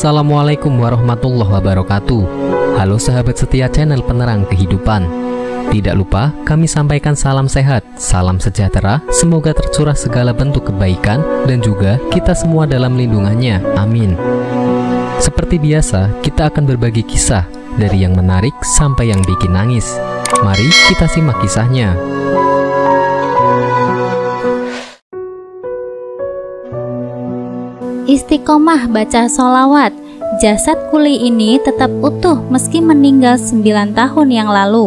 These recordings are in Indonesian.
Assalamualaikum warahmatullahi wabarakatuh. Halo sahabat setia channel Penerang Kehidupan. Tidak lupa kami sampaikan salam sehat, salam sejahtera, semoga tercurah segala bentuk kebaikan dan juga kita semua dalam lindungannya. Amin. Seperti biasa, kita akan berbagi kisah dari yang menarik sampai yang bikin nangis. Mari kita simak kisahnya. Istiqomah baca sholawat. Jasad kuli ini tetap utuh meski meninggal 9 tahun yang lalu.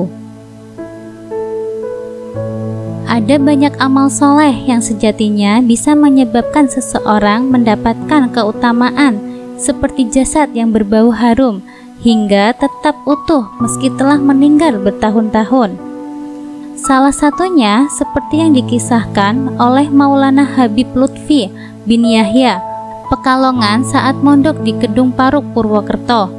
Ada banyak amal soleh yang sejatinya bisa menyebabkan seseorang mendapatkan keutamaan, seperti jasad yang berbau harum, hingga tetap utuh meski telah meninggal bertahun-tahun. Salah satunya seperti yang dikisahkan oleh Maulana Habib Lutfi bin Yahya, Pekalongan saat mondok di Kedung Paruk, Purwokerto.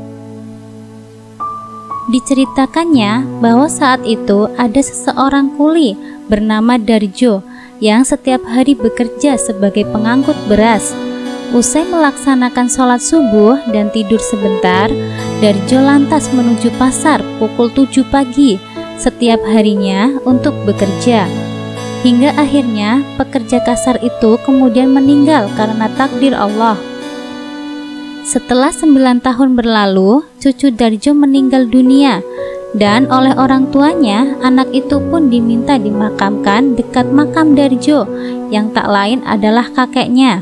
Diceritakannya bahwa saat itu ada seseorang kuli bernama Darjo yang setiap hari bekerja sebagai pengangkut beras. Usai melaksanakan sholat subuh dan tidur sebentar, Darjo lantas menuju pasar pukul 7 pagi setiap harinya untuk bekerja. Hingga akhirnya pekerja kasar itu kemudian meninggal karena takdir Allah. Setelah 9 tahun berlalu, cucu Darjo meninggal dunia, dan oleh orang tuanya, anak itu pun diminta dimakamkan dekat makam Darjo yang tak lain adalah kakeknya.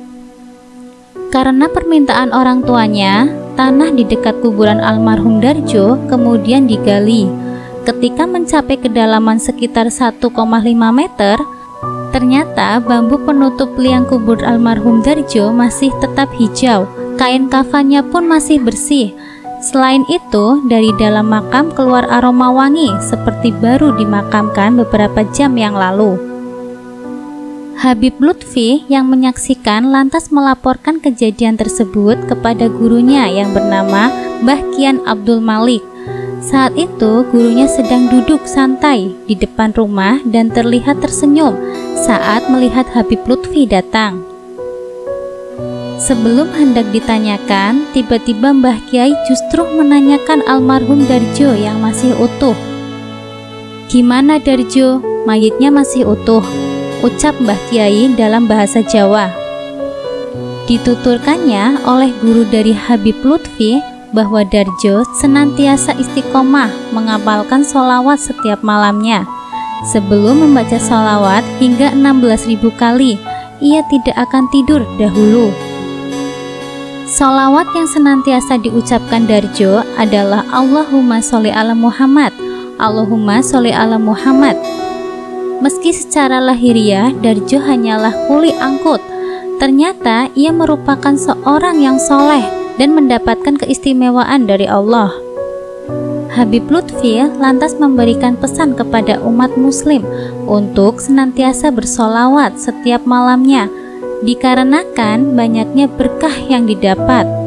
Karena permintaan orang tuanya, tanah di dekat kuburan almarhum Darjo kemudian digali. Ketika mencapai kedalaman sekitar 1,5 meter, ternyata bambu penutup liang kubur almarhum Darjo masih tetap hijau, kain kafannya pun masih bersih. Selain itu, dari dalam makam keluar aroma wangi seperti baru dimakamkan beberapa jam yang lalu. Habib Lutfi yang menyaksikan lantas melaporkan kejadian tersebut kepada gurunya yang bernama Mbah Kian Abdul Malik. Saat itu gurunya sedang duduk santai di depan rumah dan terlihat tersenyum saat melihat Habib Lutfi datang. Sebelum hendak ditanyakan, tiba-tiba Mbah Kiai justru menanyakan almarhum Darjo yang masih utuh. "Gimana Darjo? Mayitnya masih utuh," ucap Mbah Kiai dalam bahasa Jawa. Dituturkannya oleh guru dari Habib Lutfi bahwa Darjo senantiasa istiqomah menghafalkan sholawat setiap malamnya. Sebelum membaca sholawat hingga 16.000 kali, ia tidak akan tidur dahulu. Sholawat yang senantiasa diucapkan Darjo adalah Allahumma sholli ala Muhammad, Allahumma sholli ala Muhammad. Meski secara lahiriah Darjo hanyalah kuli angkut, ternyata ia merupakan seorang yang soleh dan mendapatkan keistimewaan dari Allah. Habib Lutfi lantas memberikan pesan kepada umat muslim untuk senantiasa bersolawat setiap malamnya, dikarenakan banyaknya berkah yang didapat.